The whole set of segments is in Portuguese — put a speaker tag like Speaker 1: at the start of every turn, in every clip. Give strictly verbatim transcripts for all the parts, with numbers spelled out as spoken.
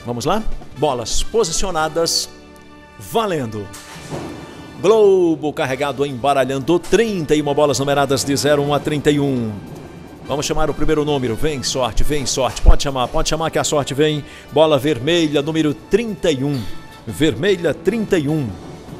Speaker 1: Vamos lá? Bolas posicionadas, valendo. Globo carregado, embaralhando trinta e uma bolas numeradas de zero a um a trinta e um. Vamos chamar o primeiro número. Vem sorte, vem sorte. Pode chamar, pode chamar que a sorte vem. Bola vermelha, número trinta e um. Vermelha, trinta e um.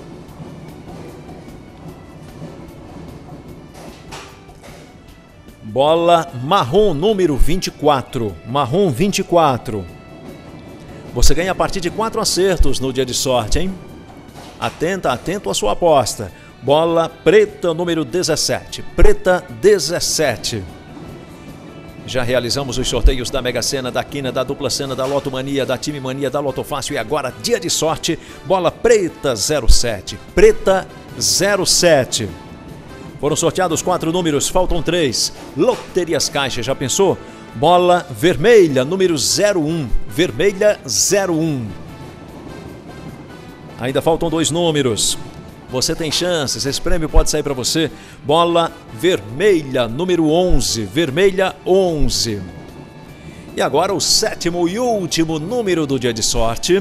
Speaker 1: Bola marrom, número vinte e quatro. Marrom, vinte e quatro. Você ganha a partir de quatro acertos no dia de sorte, hein? Atenta, atento à sua aposta. Bola preta, número dezessete. Preta, dezessete. Já realizamos os sorteios da Mega Sena, da Quina, da Dupla Sena, da Loto Mania, da Time Mania, da Loto Fácil e agora dia de sorte, bola preta zero sete. Preta zero sete. Foram sorteados quatro números, faltam três. Loterias Caixa, já pensou? Bola vermelha, número zero um. Vermelha zero um. Ainda faltam dois números. Você tem chances, esse prêmio pode sair para você. Bola vermelha, número onze. Vermelha onze. E agora o sétimo e último número do dia de sorte.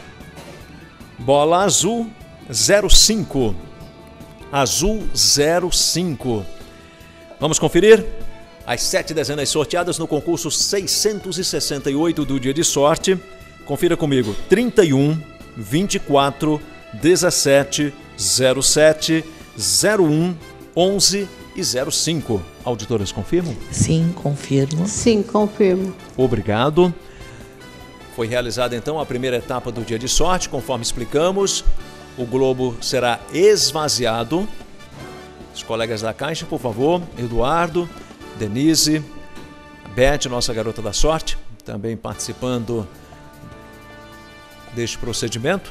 Speaker 1: Bola azul zero cinco. Azul zero cinco. Vamos conferir? As sete dezenas sorteadas no concurso seiscentos e sessenta e oito do dia de sorte. Confira comigo. trinta e um, vinte e quatro, dezessete, zero sete, zero um, onze e zero cinco. Auditoras confirmam?
Speaker 2: Sim, confirmo.
Speaker 3: Sim, confirmo.
Speaker 1: Obrigado. Foi realizada então a primeira etapa do dia de sorte, conforme explicamos. O globo será esvaziado. Os colegas da Caixa, por favor. Eduardo, Denise, Beth, nossa garota da sorte, também participando deste procedimento.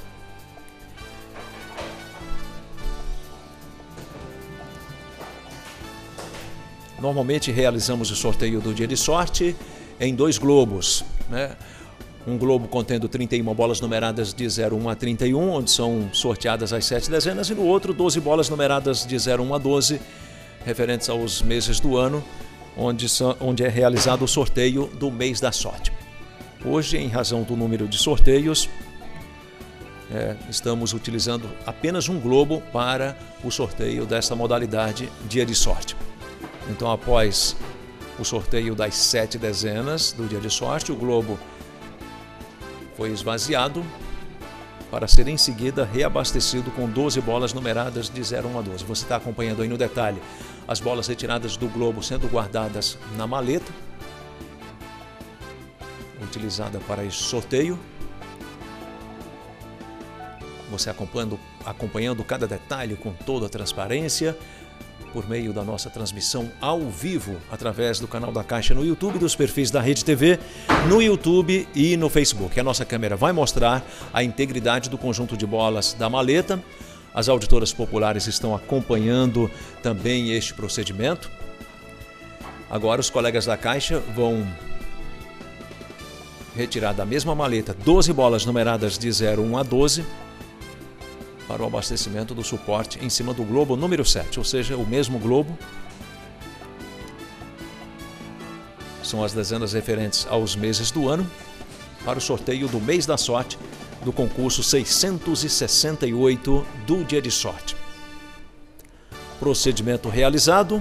Speaker 1: Normalmente realizamos o sorteio do dia de sorte em dois globos, né? Um globo contendo trinta e uma bolas numeradas de zero a um a trinta e um, onde são sorteadas as sete dezenas, e no outro doze bolas numeradas de zero a um a doze, referentes aos meses do ano, onde, são, onde é realizado o sorteio do mês da sorte. Hoje, em razão do número de sorteios, é, estamos utilizando apenas um globo para o sorteio desta modalidade dia de sorte. Então, após o sorteio das sete dezenas do dia de sorte, o globo foi esvaziado para ser em seguida reabastecido com doze bolas numeradas de zero a um a doze. Você está acompanhando aí no detalhe as bolas retiradas do globo sendo guardadas na maleta, utilizada para esse sorteio. Você acompanhando, acompanhando cada detalhe com toda a transparência, por meio da nossa transmissão ao vivo, através do canal da Caixa no YouTube, dos perfis da Rede T V, no YouTube e no Facebook. A nossa câmera vai mostrar a integridade do conjunto de bolas da maleta. As auditoras populares estão acompanhando também este procedimento. Agora os colegas da Caixa vão retirar da mesma maleta doze bolas numeradas de zero a um a doze, para o abastecimento do suporte em cima do globo número sete, ou seja, o mesmo globo. São as dezenas referentes aos meses do ano, para o sorteio do mês da sorte do concurso seiscentos e sessenta e oito do dia de sorte. Procedimento realizado.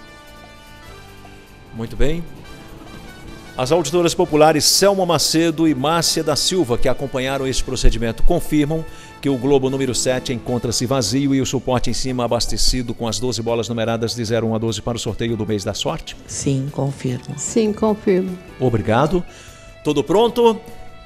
Speaker 1: Muito bem. As auditoras populares Selma Macedo e Márcia da Silva, que acompanharam esse procedimento, confirmam que o globo número sete encontra-se vazio e o suporte em cima abastecido com as doze bolas numeradas de zero a um a doze para o sorteio do mês da sorte?
Speaker 2: Sim, confirmo.
Speaker 3: Sim, confirmo.
Speaker 1: Obrigado. Tudo pronto?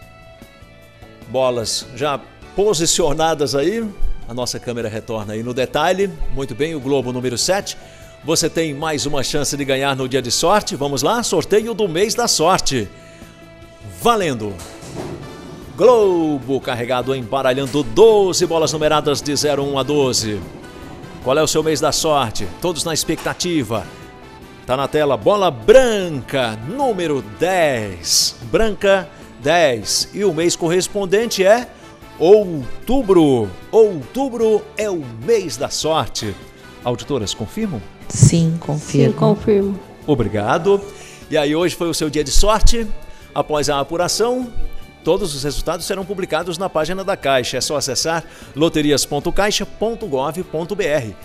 Speaker 1: Bolas já posicionadas aí. A nossa câmera retorna aí no detalhe. Muito bem, o globo número sete. Você tem mais uma chance de ganhar no dia de sorte. Vamos lá, sorteio do mês da sorte. Valendo! Globo carregado, embaralhando doze bolas numeradas de zero a um a doze. Qual é o seu mês da sorte? Todos na expectativa. Tá na tela, bola branca, número dez. Branca, dez. E o mês correspondente é outubro. Outubro é o mês da sorte. Auditoras, confirmam?
Speaker 2: Sim, confirmo.
Speaker 3: Sim, confirmo.
Speaker 1: Obrigado. E aí, hoje foi o seu dia de sorte. Após a apuração, Todos os resultados serão publicados na página da Caixa. É só acessar loterias ponto caixa ponto gov ponto br.